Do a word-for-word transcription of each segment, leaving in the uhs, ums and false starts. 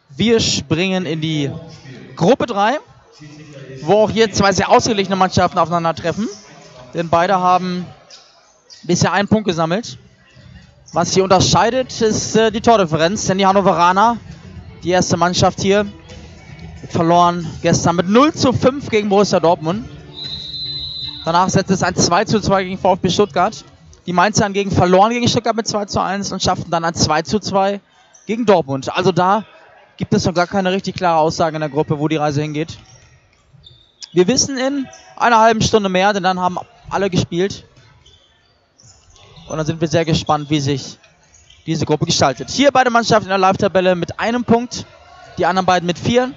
Wir springen in die Gruppe drei, wo auch hier zwei sehr ausgeglichene Mannschaften aufeinandertreffen. Denn beide haben bisher einen Punkt gesammelt. Was hier unterscheidet, ist äh, die Tordifferenz. Denn die Hannoveraner, die erste Mannschaft hier, verloren gestern mit null zu fünf gegen Borussia Dortmund. Danach setzt es ein zwei zu zwei gegen VfB Stuttgart. Die Mainzer hingegen verloren gegen Stuttgart mit zwei zu eins und schafften dann ein zwei zu zwei gegen Dortmund. Also da gibt es noch gar keine richtig klare Aussage in der Gruppe, wo die Reise hingeht. Wir wissen in einer halben Stunde mehr, denn dann haben alle gespielt. Und dann sind wir sehr gespannt, wie sich diese Gruppe gestaltet. Hier beide Mannschaften in der Live-Tabelle mit einem Punkt, die anderen beiden mit vier.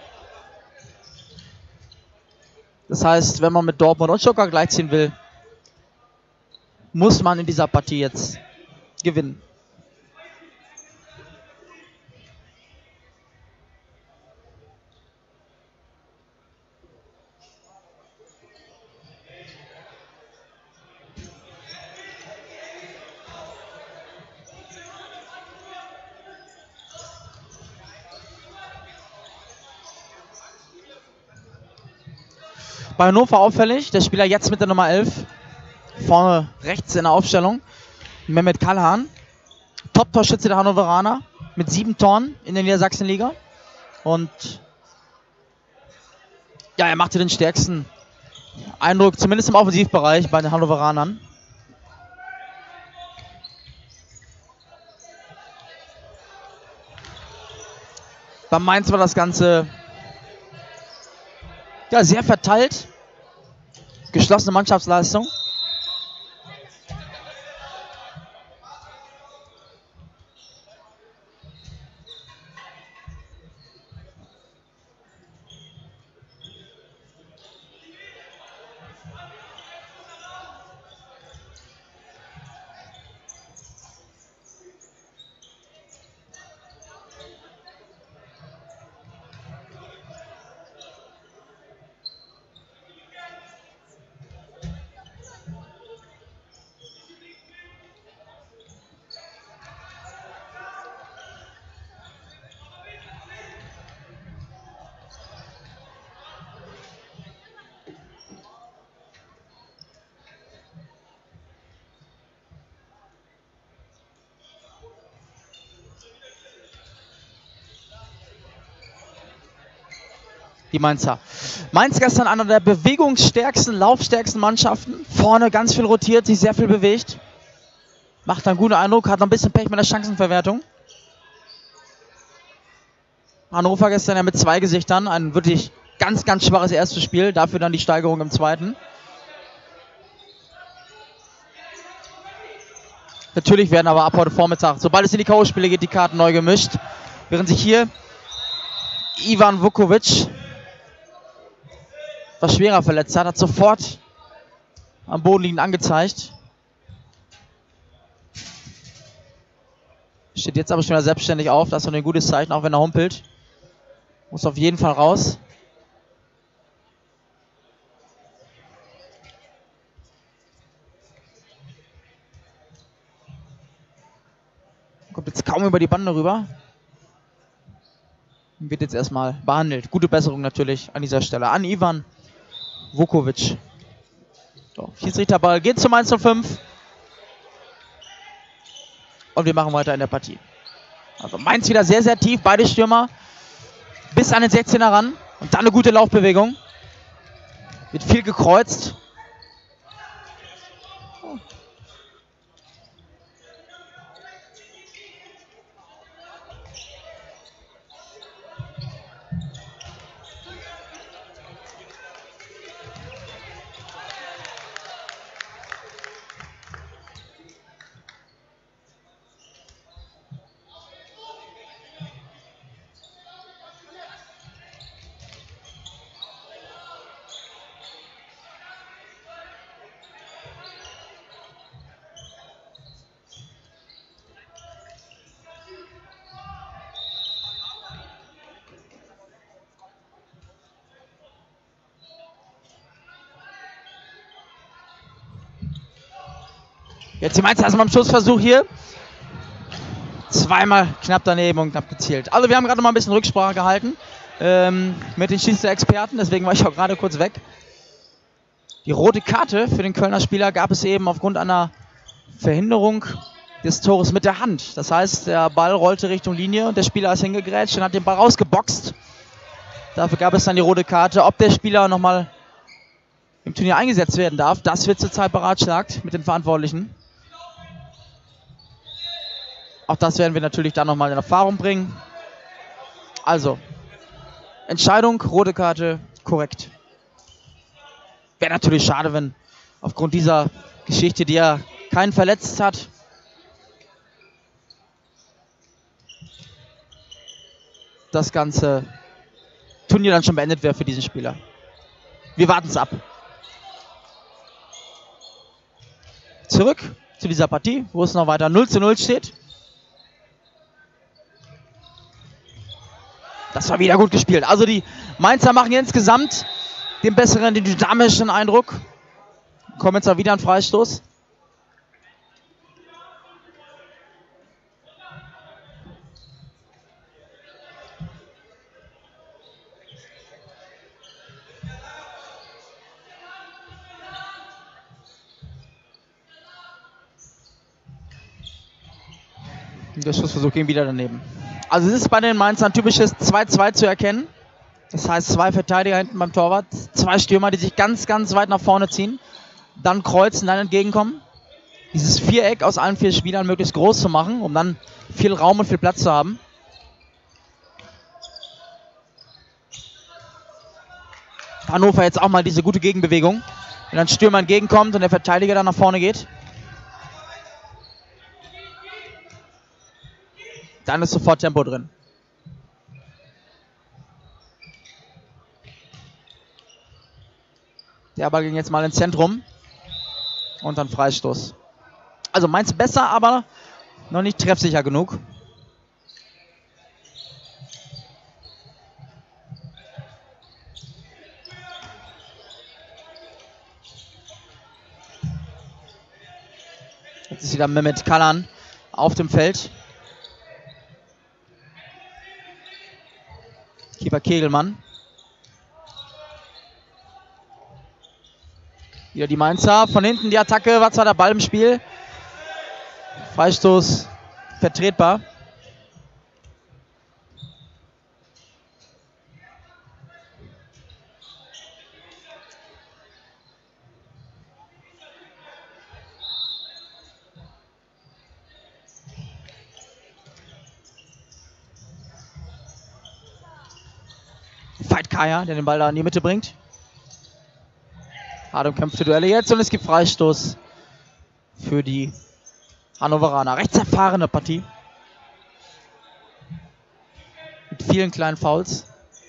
Das heißt, wenn man mit Dortmund und Stuttgart gleichziehen will, muss man in dieser Partie jetzt gewinnen. Bei Hannover auffällig, der Spieler jetzt mit der Nummer elf, vorne rechts in der Aufstellung, Mehmet Kalhan, Top-Torschütze der Hannoveraner mit sieben Toren in der Niedersachsenliga. Und ja, er machte den stärksten Eindruck, zumindest im Offensivbereich bei den Hannoveranern. Bei Mainz war das Ganze ja, sehr verteilt. Geschlossene Mannschaftsleistung. Die Mainzer. Mainz gestern einer der bewegungsstärksten, laufstärksten Mannschaften. Vorne ganz viel rotiert, sich sehr viel bewegt. Macht einen guten Eindruck, hat noch ein bisschen Pech mit der Chancenverwertung. Hannover gestern ja mit zwei Gesichtern. Ein wirklich ganz, ganz schwaches erstes Spiel. Dafür dann die Steigerung im zweiten. Natürlich werden aber ab heute Vormittag, sobald es in die K O-Spiele geht, die Karten neu gemischt. Während sich hier Ivan Vukovic was schwerer verletzt hat, hat sofort am Boden liegend angezeigt. Steht jetzt aber schon wieder selbstständig auf, das ist noch ein gutes Zeichen, auch wenn er humpelt. Muss auf jeden Fall raus. Kommt jetzt kaum über die Bande rüber. Wird jetzt erstmal behandelt. Gute Besserung natürlich an dieser Stelle an Ivan Vukovic. So, Schiedsrichterball geht zum eins zu fünf. Und wir machen weiter in der Partie. Also Mainz wieder sehr, sehr tief. Beide Stürmer bis an den sechzehner ran. Und dann eine gute Laufbewegung. Wird viel gekreuzt. Jetzt die Mainzer erstmal im Schussversuch hier. Zweimal knapp daneben und knapp gezielt. Also wir haben gerade noch mal ein bisschen Rücksprache gehalten ähm, mit den Schiedsrichter-Experten, deswegen war ich auch gerade kurz weg. Die rote Karte für den Kölner Spieler gab es eben aufgrund einer Verhinderung des Tores mit der Hand. Das heißt, der Ball rollte Richtung Linie und der Spieler ist hingegrätscht und hat den Ball rausgeboxt. Dafür gab es dann die rote Karte. Ob der Spieler nochmal im Turnier eingesetzt werden darf, das wird zurzeit beratschlagt mit den Verantwortlichen. Auch das werden wir natürlich dann nochmal in Erfahrung bringen. Also, Entscheidung, rote Karte, korrekt. Wäre natürlich schade, wenn aufgrund dieser Geschichte, die ja keinen verletzt hat, das ganze Turnier dann schon beendet wäre für diesen Spieler. Wir warten es ab. Zurück zu dieser Partie, wo es noch weiter null zu null steht. Das war wieder gut gespielt. Also die Mainzer machen insgesamt den besseren, den dynamischen Eindruck. Kommen jetzt auch wieder ein Freistoß. Der Schussversuch ging wieder daneben. Also es ist bei den Mainzern ein typisches zwei zwei zu erkennen. Das heißt, zwei Verteidiger hinten beim Torwart, zwei Stürmer, die sich ganz, ganz weit nach vorne ziehen, dann kreuzen, dann entgegenkommen. Dieses Viereck aus allen vier Spielern möglichst groß zu machen, um dann viel Raum und viel Platz zu haben. Hannover jetzt auch mal diese gute Gegenbewegung. Wenn ein Stürmer entgegenkommt und der Verteidiger dann nach vorne geht, dann ist sofort Tempo drin. Der Ball ging jetzt mal ins Zentrum. Und dann Freistoß. Also Mainz besser, aber noch nicht treffsicher genug. Jetzt ist wieder Mehmet Kalan auf dem Feld. Keeper Kegelmann. Wieder die Mainzer. Von hinten die Attacke. War zwar der Ball im Spiel. Freistoß vertretbar. Veit Kaya, der den Ball da in die Mitte bringt. Hart umkämpfte Duelle jetzt und es gibt Freistoß für die Hannoveraner. Recht erfahrene Partie. Mit vielen kleinen Fouls.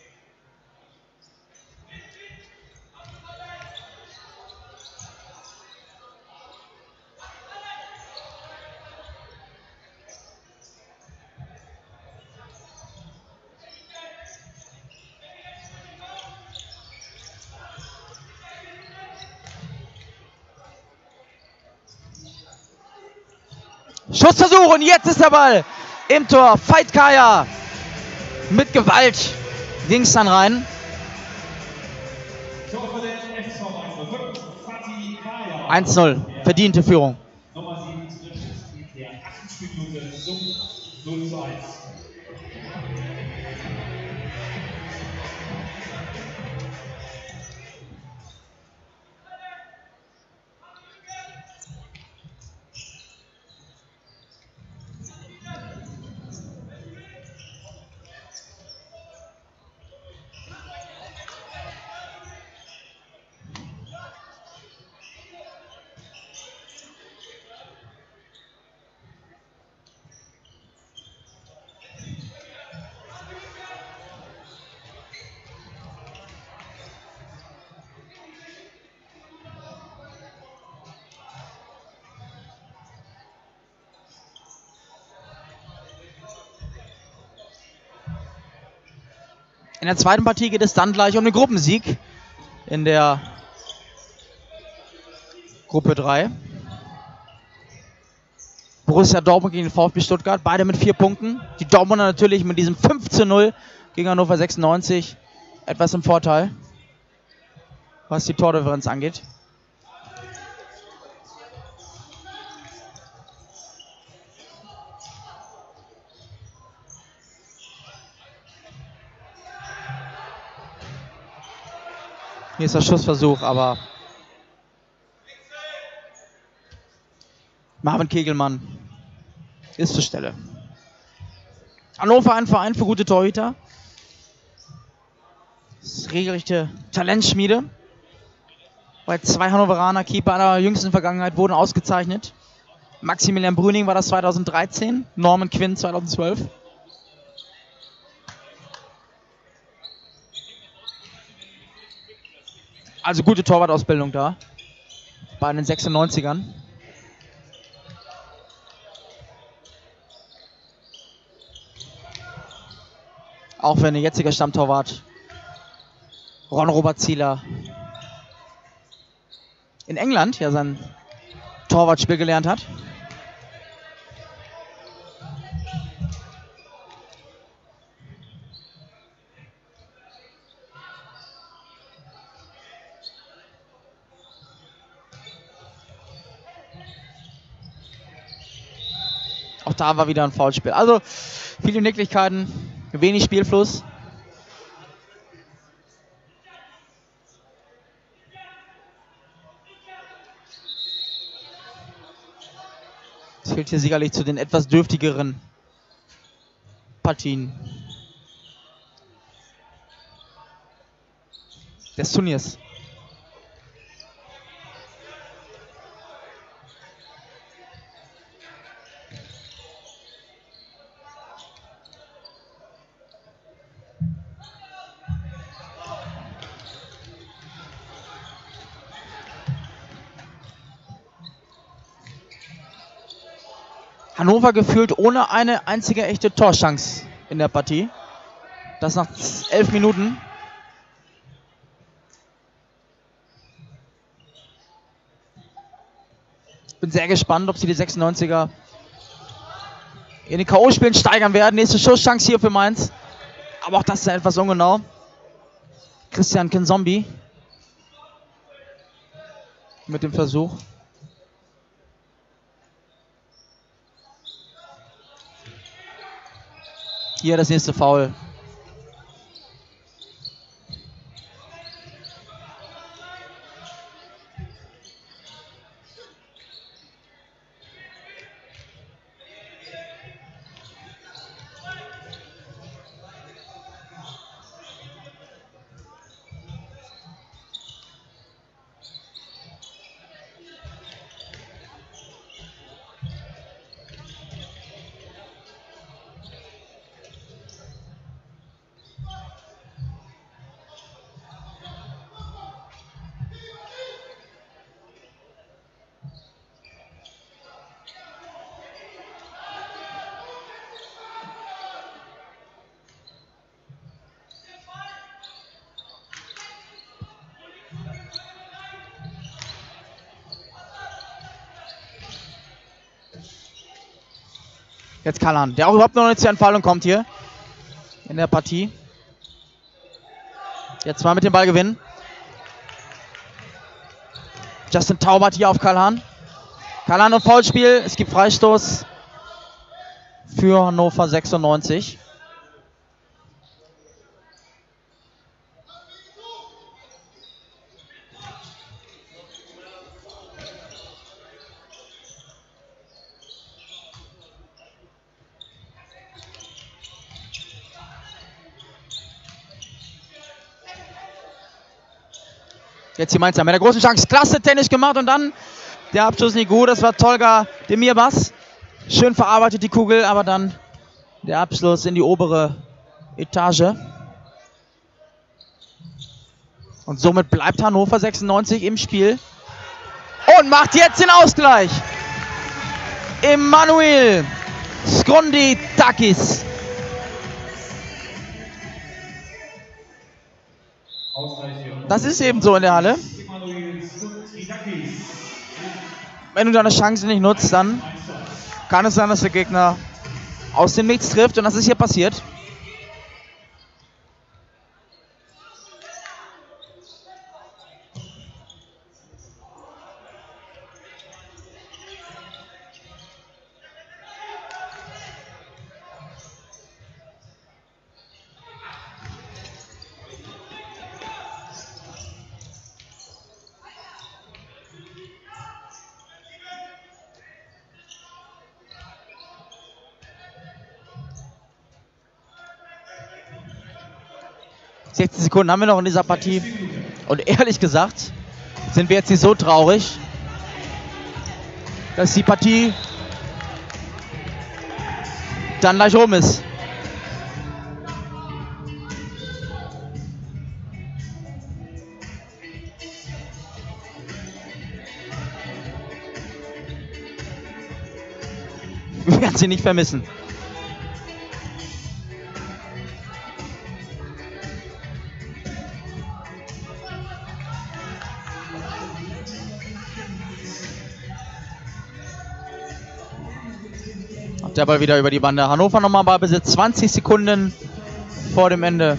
Schussversuch und jetzt ist der Ball im Tor. Veit Kaya mit Gewalt ging es dann rein. eins null, verdiente Führung. Nummer sieben trifft mit der achten Minute zum null zu eins. In der zweiten Partie geht es dann gleich um den Gruppensieg in der Gruppe drei, Borussia Dortmund gegen den VfB Stuttgart. Beide mit vier Punkten. Die Dortmunder natürlich mit diesem fünf zu null gegen Hannover sechsundneunzig etwas im Vorteil, was die Tordifferenz angeht. Hier ist der Schussversuch, aber Marvin Kegelmann ist zur Stelle. Hannover, ein Verein für gute Torhüter. Das ist regelrechte Talentschmiede. Bei zwei Hannoveraner Keeper einer jüngsten Vergangenheit wurden ausgezeichnet. Maximilian Brüning war das zweitausenddreizehn, Norman Quinn zweitausendzwölf. Also gute Torwartausbildung da bei den sechsundneunzigern. Auch wenn der jetzige Stammtorwart Ron-Robert Zieler in England ja sein Torwartspiel gelernt hat. Auch da war wieder ein Foulspiel. Also viele Nicklichkeiten, wenig Spielfluss. Es fehlt hier sicherlich zu den etwas dürftigeren Partien des Turniers. Hannover gefühlt ohne eine einzige echte Torchance in der Partie. Das nach elf Minuten. Bin sehr gespannt, ob sie die sechsundneunziger in den K O-Spielen steigern werden. Nächste Schusschance hier für Mainz. Aber auch das ist ja etwas ungenau. Christian Kinzombie mit dem Versuch. Hier das nächste Foul. Jetzt Kalhan, der auch überhaupt noch nicht zur Entfaltung kommt hier in der Partie. Jetzt mal mit dem Ball gewinnen. Justin Taubert hier auf Kalhan. Kalhan und Foulspiel. Es gibt Freistoß für Hannover sechsundneunzig. Jetzt die Mainzer mit der großen Chance. Klasse Tennis gemacht und dann der Abschluss nicht gut. Das war Tolga Demirbas. Schön verarbeitet die Kugel, aber dann der Abschluss in die obere Etage. Und somit bleibt Hannover sechsundneunzig im Spiel. Und macht jetzt den Ausgleich. Emanuel Skonditakis. Das ist eben so in der Halle. Wenn du deine Chance nicht nutzt, dann kann es sein, dass der Gegner aus dem Nichts trifft und das ist hier passiert. sechzig Sekunden haben wir noch in dieser Partie. Und ehrlich gesagt sind wir jetzt nicht so traurig, dass die Partie dann gleich rum ist. Wir werden sie nicht vermissen. Der Ball wieder über die Bande. Hannover nochmal Ballbesitz. zwanzig Sekunden vor dem Ende.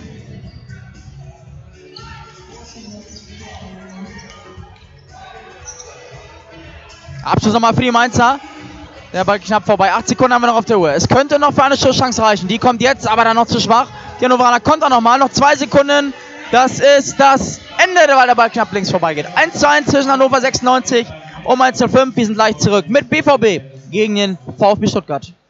Abschluss nochmal für die Mainzer. Der Ball knapp vorbei. acht Sekunden haben wir noch auf der Uhr. Es könnte noch für eine Schusschance reichen. Die kommt jetzt, aber dann noch zu schwach. Die Hannoveraner kommt auch nochmal. Noch zwei Sekunden. Das ist das Ende, weil der Ball knapp links vorbeigeht. eins zu eins zwischen Hannover sechsundneunzig und Mainz null fünf. Wir sind gleich zurück mit B V B gegen den VfB Stuttgart.